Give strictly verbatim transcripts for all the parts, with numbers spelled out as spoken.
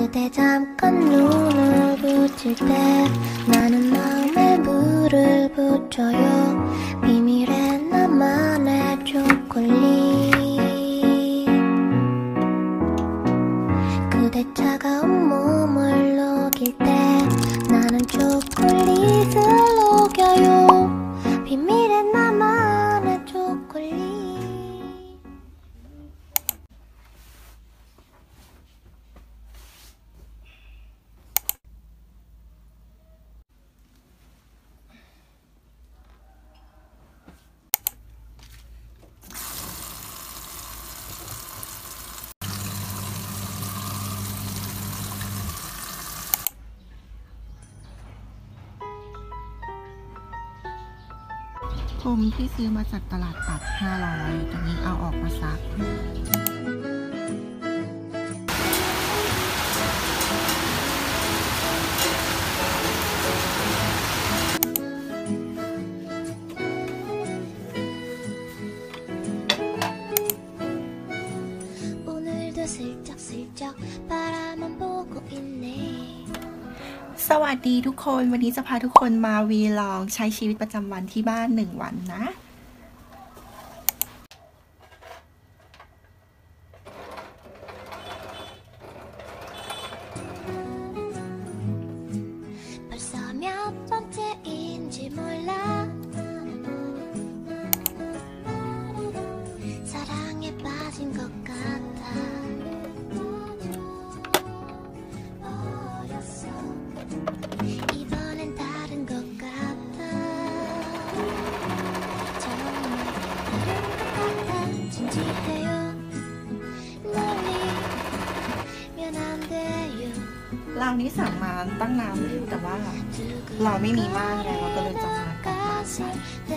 그대 잠깐 눈을 붙일 때 나는 마음에 물을 붙여요 비밀의 나만의 초콜릿 그대 차가운 몸을 녹일 때 나는 초콜릿을 녹여요 비밀의 나만의 초콜릿 ผมที่ซื้อมาจากตลาดปัดห้าร้อยตอนนี้เอาออกมาซักสวัสดีทุกคนวันนี้จะพาทุกคนมาวีลองใช้ชีวิตประจำวันที่บ้านหนึ่งวันนะเรานี้สั่งมาตั้งนานแล้วแต่ว่าเราไม่มีม่านไงเราก็เลยจะมากับม่านใส่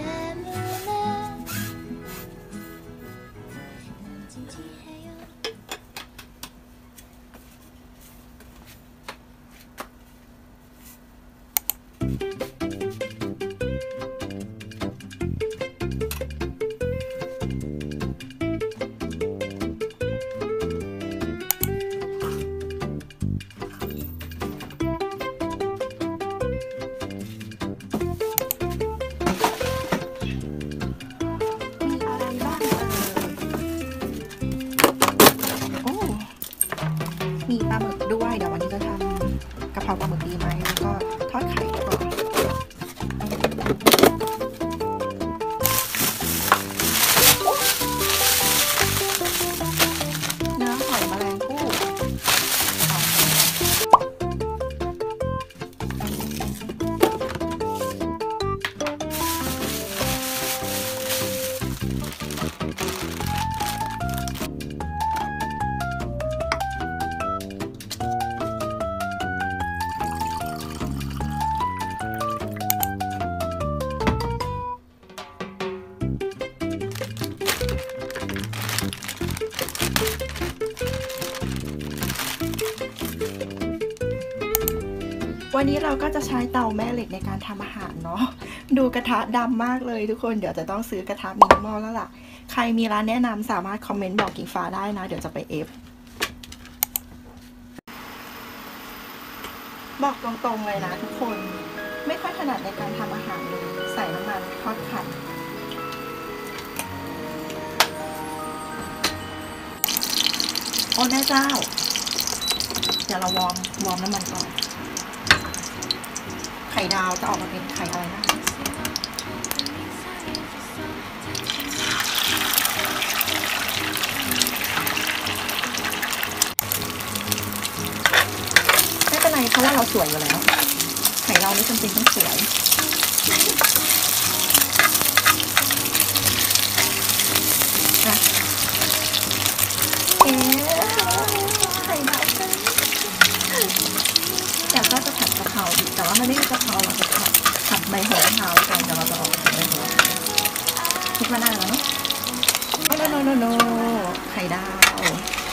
มีปลาหมึกด้วยเดี๋ยววันนี้จะทำกะเพราปลาหมึกดีไหมแล้วก็ทอดไข่ก่อนเนื้อหอยแมลงภู่วันนี้เราก็จะใช้เตาแม่เหล็กในการทำอาหารเนาะดูกระทะดำมากเลยทุกคนเดี๋ยวจะต้องซื้อกระทะมินิมอลแล้วล่ะใครมีร้านแนะนำสามารถคอมเมนต์บอกกิ่งฟ้าได้นะเดี๋ยวจะไปเอฟบอกตรงๆเลยนะทุกคนไม่ค่อยถนัดในการทำอาหารเลยใส่น้ำมันทอดไข่โอ้แม่เจ้าเดี๋ยวเราวอร์มวอร์มน้ำมันก่อนไข่ดาวจะออกมาเป็นไข่อะไรนะไม่เป็นไรเพราะว่าเราสวยอยู่แล้วไข่เราไม่จำเป็นต้องสวยนะเอ๊ะไข่ดาวกันแต่ก็จะผัดกะเพราอีกแต่ว่ามันไม่มีกะเพราเราจะผัดผัดใบโหระพาแล้วกันเดี๋ยวเราจะออกใบโหระพาคิดว่าได้แล้วเนาะโอ้โนโนโนไข่ดาว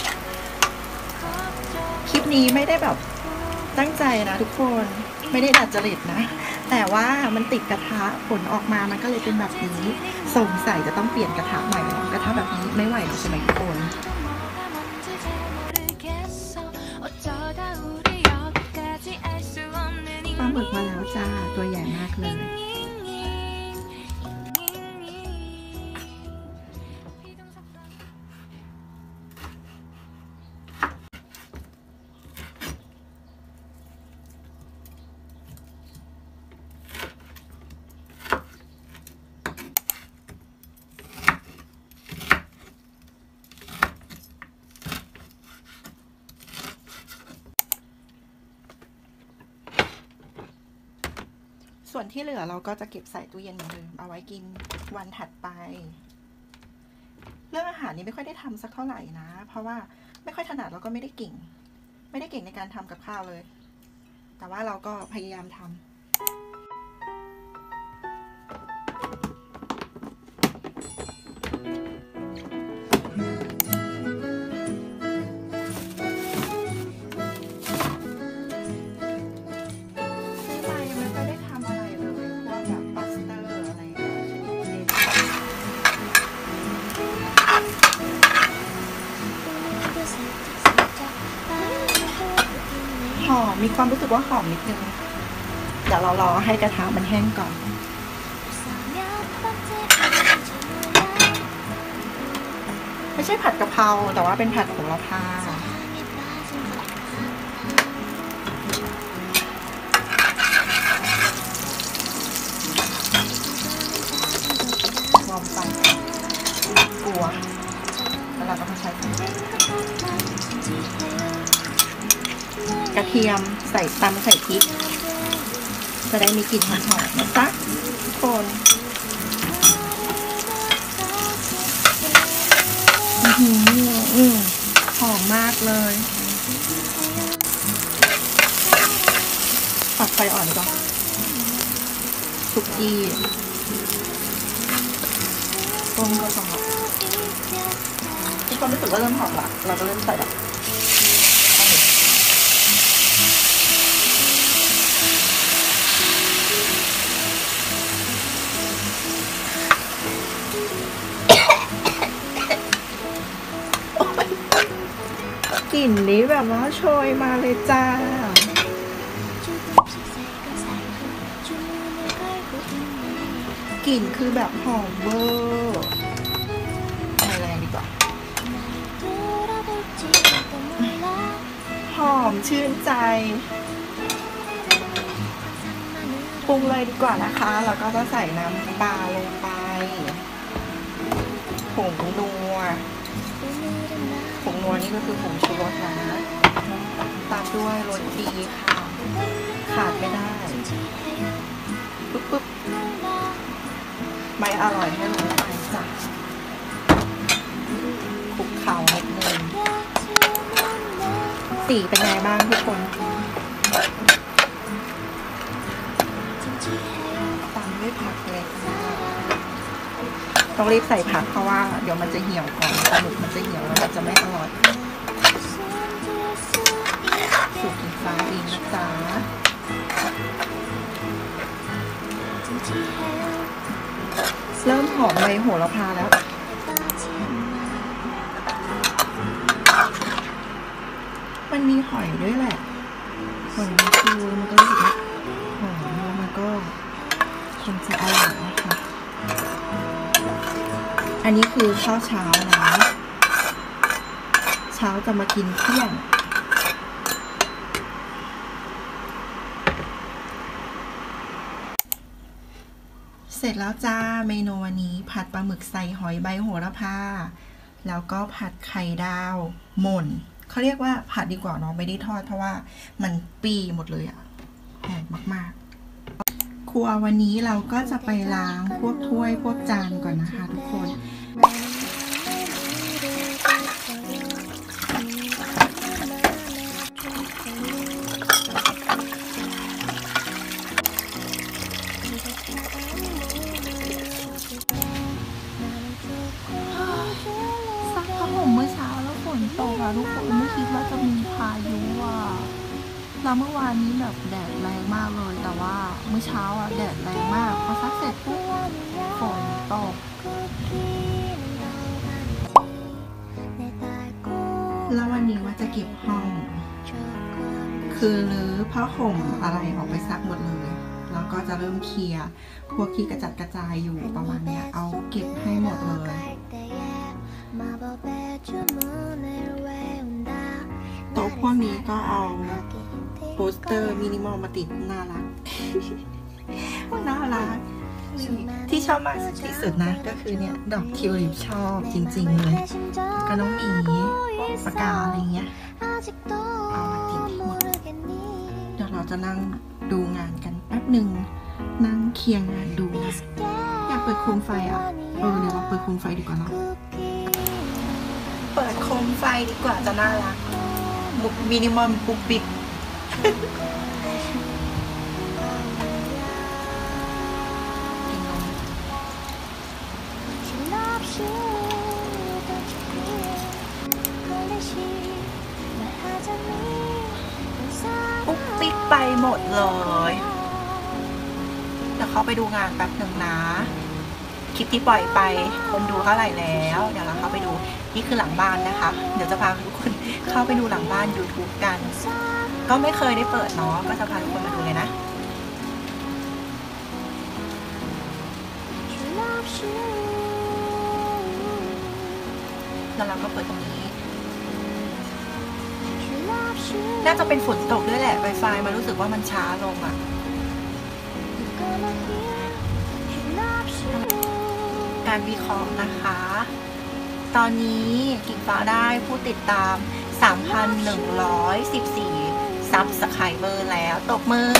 คลิปนี้ไม่ได้แบบตั้งใจนะทุกคนไม่ได้ดัดจริตนะแต่ว่ามันติดกระทะผลออกมามันก็เลยเป็นแบบนี้สงสัยจะต้องเปลี่ยนกระทะใหม่กระทะแบบนี้ไม่ไหวใช่ไหมทุกคนส่วนที่เหลือเราก็จะเก็บใส่ตู้เย็นเหมือนเดิมเอาไว้กินวันถัดไปเรื่องอาหารนี้ไม่ค่อยได้ทำสักเท่าไหร่นะเพราะว่าไม่ค่อยถนัดแล้วก็ไม่ได้เก่งไม่ได้เก่งในการทำกับข้าวเลยแต่ว่าเราก็พยายามทำหอมมีความรู้สึกว่าหอมนิดนึงเดี๋ยวเรารอให้กระทะมันแห้งก่อนไม่ใช่ผัดกะเพราแต่ว่าเป็นผัดโหระพาวอร์มไฟกลัวแล้วเราก็มาใช้กระเทียมใส่ตำใส่พริกจะได้มีกลิ่นหอมๆนะจ๊ะทุกคนอือหือหอมมากเลยปักไฟอ่อนก่อนสุกี้ต้มก็สองทุกคนรู้สึกว่าเริ่มหอมละเราก็เริ่มใส่แบบกลิ่นนี้แบบว่าโชยมาเลยจ้ากลิ่นคือแบบหอมเวอร์อะไรแรงดีกว่าหอมชื่นใจปรุงเลยดีกว่านะคะแล้วก็จะใส่น้ำปลาลงไปผงนัวผงนัวนี่ก็คือผงชูรสนะตามด้วยรสดีค่ะขาดไม่ได้ปุ๊บปุ๊บไม่อร่อยให้ลงไปจ้ะคลุกเคล้านิดนึงสีเป็นไงบ้างทุกคนตามด้วยผักเล็กต้องรีบใส่ผักเพราะว่าเดี๋ยวมันจะเหี่ยวก่อนปลาหมึกมันจะเหี่ยวแล้วมันจะไม่อร่อยสูตรกินฟ้าเองนะจ๊ะเริ่มหอมใบโหระพาแล้วมันมีหอยด้วยแหละหอยมันคือมันก็รู้สึกว่าหอมแล้วมันก็คงจะอร่อยนะคะอันนี้คือข้าวเช้านะเช้าจะมากินเที่ยงเสร็จแล้วจ้าเมนูวันนี้ผัดปลาหมึกใส่หอยใบโหระพาแล้วก็ผัดไข่ดาวหม่นเขาเรียกว่าผัดดีกว่าเนาะไม่ได้ทอดเพราะว่ามันปีหมดเลยอะหอมมากๆครัววันนี้เราก็จะไปล้างพวกถ้วยพวกจานก่อนนะคะทุกคนเมื่อเช้าแล้วฝนตกอะทุกคนไม่คิดว่าจะมีพายุอะแล้วเมื่อวานนี้แบบแดดแรงมากเลยแต่ว่าเมื่อเช้าอะแดดแรงมากพอซักเสร็จปุ๊บฝนตกแล้ววันนี้ว่าจะเก็บห้องคือรื้อผ้าห่มอะไรออกไปซักหมดเลยแล้วก็จะเริ่มเคลียร์พวกที่กระจัดกระจายอยู่ประมาณเนี้ยเอาเก็บให้หมดเลยโต๊ะพวกนี้ก็เอาโปสเตอร์มินิมอลมาติดน่ารัก น่ารักที่ชอบมากที่สุดนะก็คือเนี่ยดอกทิวลิปชอบจริงๆเลยก็น้องหมีปากกาอะไรเงี้ยเอามาติดหมดเดี๋ยวเราจะนั่งดูงานกันแป๊บหนึ่งนั่งเคียงงานดูนะอยากเปิดโคมไฟอ่ะเออเดี๋ยวเราเปิดโคมไฟดีกว่าเนาะเปิดโคมไฟดีกว่าจะน่ารักมุกมินิมอลปุ๊บปิ๊บปุ๊บปิ๊บไปหมดเลยเดี๋ยวเข้าไปดูงานแป๊บหนึ่งนะคลิปที่ปล่อยไปคนดูเท่าไหร่แล้วเดี๋ยวเราเข้าไปดูนี่คือหลังบ้านนะคะเดี๋ยวจะพาทุกคนเข้าไปดูหลังบ้าน YouTube กันก็ไม่เคยได้เปิดเนาะก็จะพาทุกคนมาดูเลยนะแล้วเราก็เปิดตรงนี้น่าจะเป็นฝนตกด้วยแหละ Wi-Fi มันรู้สึกว่ามันช้าลงอ่ะการวิเคราะห์นะคะ ตอนนี้กิ่งฟ้าได้ผู้ติดตาม สามพันหนึ่งร้อยสิบสี่ ซับสไครเบอร์แล้วตบมือ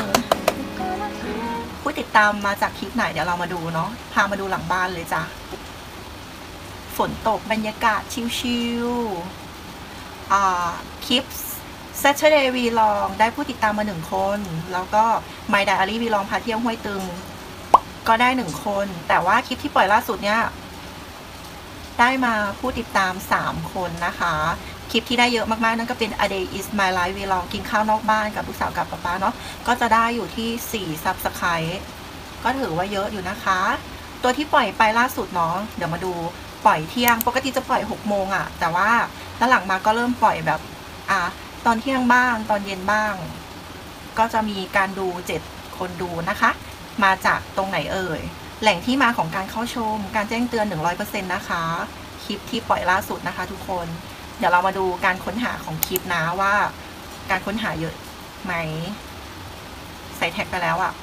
ผู้ติดตามมาจากคลิปไหนเดี๋ยวเรามาดูเนาะพามาดูหลังบ้านเลยจ้ะฝนตกบรรยากาศชิลๆอ่าคลิป Saturday Vlog ได้ผู้ติดตามมาหนึ่งคนแล้วก็ My Diary Vlog พาเที่ยวห้วยตึงก็ได้หนึ่งคนแต่ว่าคลิปที่ปล่อยล่าสุดเนี่ยได้มาผู้ติดตามสามคนนะคะคลิปที่ได้เยอะมากๆนั่นก็เป็น A Day is My Life Vlog กินข้าวนอกบ้านกับลูกสาวกับป๊าป๊าเนาะก็จะได้อยู่ที่สี่ซับสไครต์ก็ถือว่าเยอะอยู่นะคะตัวที่ปล่อยไปล่าสุดเนาะเดี๋ยวมาดูปล่อยเที่ยงปกติจะปล่อยหกโมงอะแต่ว่าแล้วหลังมาก็เริ่มปล่อยแบบอ่ะตอนเที่ยงบ้างตอนเย็นบ้างก็จะมีการดูเจ็ดคนดูนะคะมาจากตรงไหนเอ่ยแหล่งที่มาของการเข้าชมการแจ้งเตือน หนึ่งร้อยเปอร์เซ็นต์ นะคะคลิปที่ปล่อยล่าสุดนะคะทุกคนเดี๋ยวเรามาดูการค้นหาของคลิปนะว่าการค้นหาเยอะไหมใส่แท็กไปแล้วอะ่ะ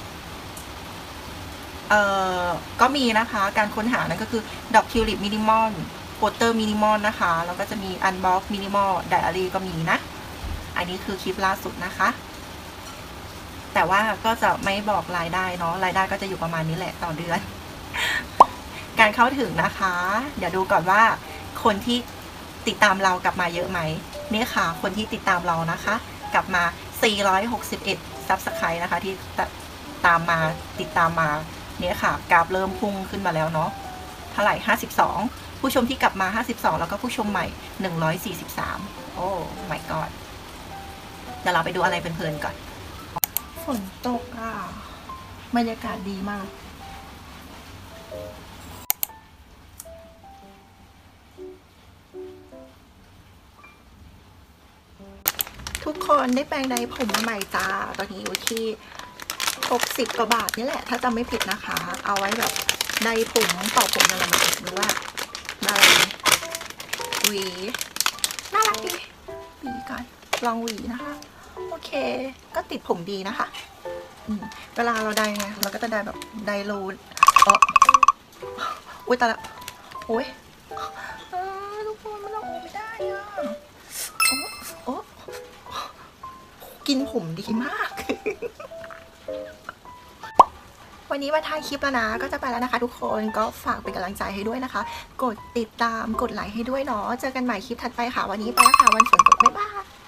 เอ่อก็มีนะคะการค้นหานั่นก็คือดอกทิวลิปมินิมอลโปสเตอร์มินิมอลนะคะแล้วก็จะมีอันบ็อกมินิมอลไดอารี่ก็มีนะอันนี้คือคลิปล่าสุดนะคะแต่ว่าก็จะไม่บอกรายได้เนาะรายได้ก็จะอยู่ประมาณนี้แหละต่อเดือนการเข้าถึงนะคะเดี๋ยวดูก่อนว่าคนที่ติดตามเรากลับมาเยอะไหมนี่ค่ะคนที่ติดตามเรานะคะกลับมาสี่ร้อยหกสิบเอ็ดซับสไครต์นะคะที่ตามมาติดตามมาเนี่ยค่ะกราฟเริ่มพุ่งขึ้นมาแล้วเนาะเท่าไหร่ห้าสิบสองผู้ชมที่กลับมาห้าสิบสองแล้วก็ผู้ชมใหม่หนึ่งร้อยสี่สิบสามโอ้ my god เดี๋ยวเราไปดูอะไรเพลินๆก่อนฝนตกอ่ะบรรยากาศดีมากทุกคนได้แปรงใดผมมาใหม่จ้าตอนนี้อยู่ที่หกสิบกว่าบาทนี่แหละถ้าจำไม่ผิดนะคะเอาไว้แบบใดผมต่อผมอะไรแบบนี้หรือว่าน่ารักหวีน่ารักดีหวีกันลองหวีนะคะโอเคก็ติดผมดีนะคะเวลาเราได้ไงเราก็จะได้แบบได้รูดเอออุ้ยแต่ละโอ้ยทุกคนมันเอาออกไม่ได้อ่ะโอ้โอ้กินผมดีมากวันนี้มาถ่ายคลิปแล้วนะก็จะไปแล้วนะคะทุกคนก็ฝากเป็นกำลังใจให้ด้วยนะคะกดติดตามกดไลค์ให้ด้วยเนาะเจอกันใหม่คลิปถัดไปค่ะวันนี้ไปแล้วค่ะวันฝนตกบ๊ายบาย